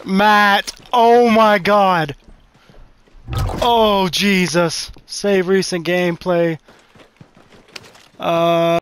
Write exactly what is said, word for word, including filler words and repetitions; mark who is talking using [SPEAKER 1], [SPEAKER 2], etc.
[SPEAKER 1] Matt! Oh my god! Oh Jesus! Save recent gameplay. Uh...